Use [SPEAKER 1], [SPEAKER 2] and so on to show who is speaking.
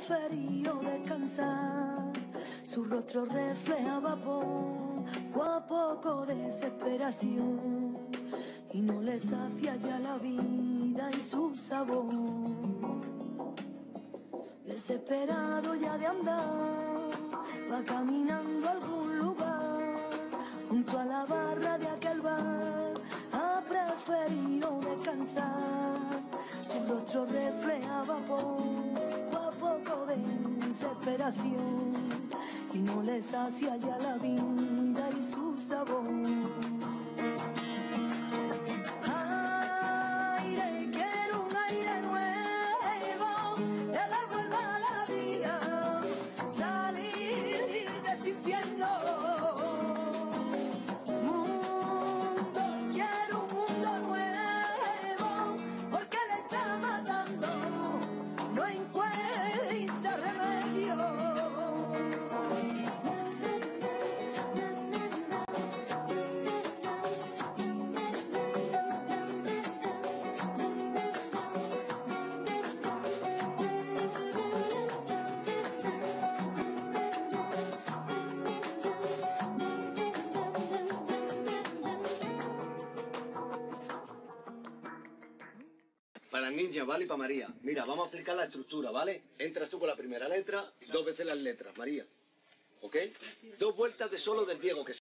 [SPEAKER 1] preferido descansar. Su rostro reflejaba poco a poco desesperación, y no le sacia ya la vida y su sabor. Desesperado ya de andar, va caminando a algún lugar, junto a la barra de aquel bar, ha preferido descansar. Su rostro reflejaba poco a poco desesperación, y no le sacia ya la vida y su sabor. Aire, quiero un aire nuevo que devuelva la vida, salir de este infierno. Mundo, quiero un mundo nuevo, porque le está matando, no encuentra remedio.
[SPEAKER 2] Para las niñas, ¿vale? Y para María. Mira, vamos a explicar la estructura, ¿vale? Entras tú con la primera letra, 2 veces las letras, María. ¿Ok? 2 vueltas de solo del Diego, que